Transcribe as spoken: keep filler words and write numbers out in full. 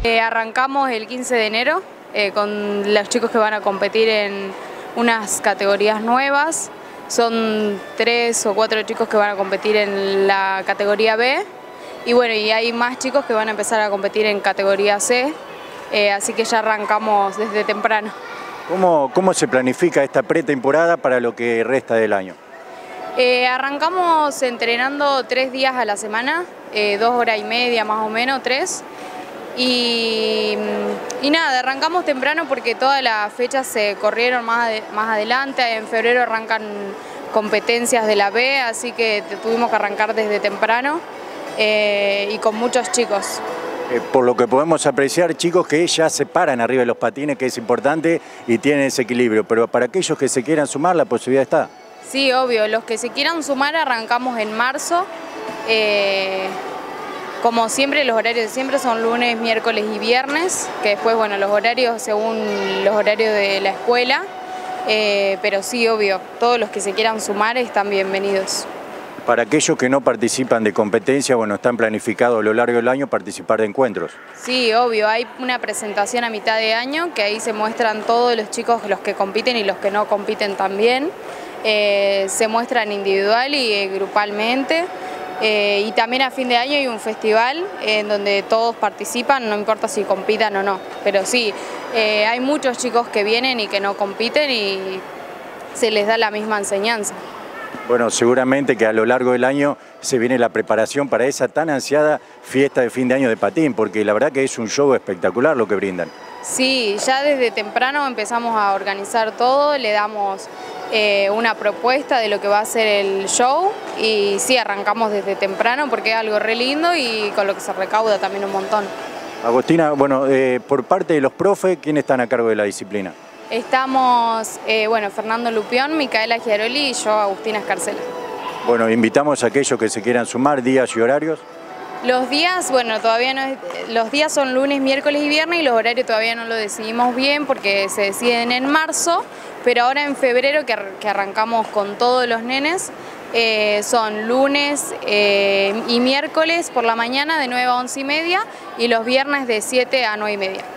Eh, arrancamos el quince de enero eh, con los chicos que van a competir en unas categorías nuevas. Son tres o cuatro chicos que van a competir en la categoría B y bueno, y hay más chicos que van a empezar a competir en categoría C, eh, así que ya arrancamos desde temprano. ¿Cómo, cómo se planifica esta pretemporada para lo que resta del año? Eh, arrancamos entrenando tres días a la semana, eh, dos horas y media más o menos, tres. Y, y nada, arrancamos temprano porque todas las fechas se corrieron más, de, más adelante. En febrero arrancan competencias de la B, así que tuvimos que arrancar desde temprano eh, y con muchos chicos. Eh, por lo que podemos apreciar, chicos que ya se paran arriba de los patines, que es importante, y tienen ese equilibrio, pero para aquellos que se quieran sumar, la posibilidad está. Sí, obvio, los que se quieran sumar arrancamos en marzo. Eh, Como siempre, los horarios de siempre son lunes, miércoles y viernes, que después, bueno, los horarios según los horarios de la escuela, eh, pero sí, obvio, todos los que se quieran sumar están bienvenidos. Para aquellos que no participan de competencia, bueno, están planificados a lo largo del año participar de encuentros. Sí, obvio, hay una presentación a mitad de año, que ahí se muestran todos los chicos, los que compiten y los que no compiten también, eh, se muestran individual y eh, grupalmente. Eh, y también a fin de año hay un festival eh, en donde todos participan, no importa si compitan o no, pero sí, eh, hay muchos chicos que vienen y que no compiten y se les da la misma enseñanza. Bueno, seguramente que a lo largo del año se viene la preparación para esa tan ansiada fiesta de fin de año de patín, porque la verdad que es un show espectacular lo que brindan. Sí, ya desde temprano empezamos a organizar todo, le damos eh, una propuesta de lo que va a ser el show y sí, arrancamos desde temprano porque es algo re lindo y con lo que se recauda también un montón. Agostina, bueno, eh, por parte de los profes, ¿quiénes están a cargo de la disciplina? Estamos, eh, bueno, Fernando Lupión, Micaela Giaroli y yo, Agustina Escarcela. Bueno, invitamos a aquellos que se quieran sumar, días y horarios. Los días, bueno, todavía no es, los días son lunes, miércoles y viernes y los horarios todavía no lo decidimos bien porque se deciden en marzo, pero ahora en febrero que, que arrancamos con todos los nenes, eh, son lunes eh, y miércoles por la mañana de nueve a once y media y los viernes de siete a nueve y media.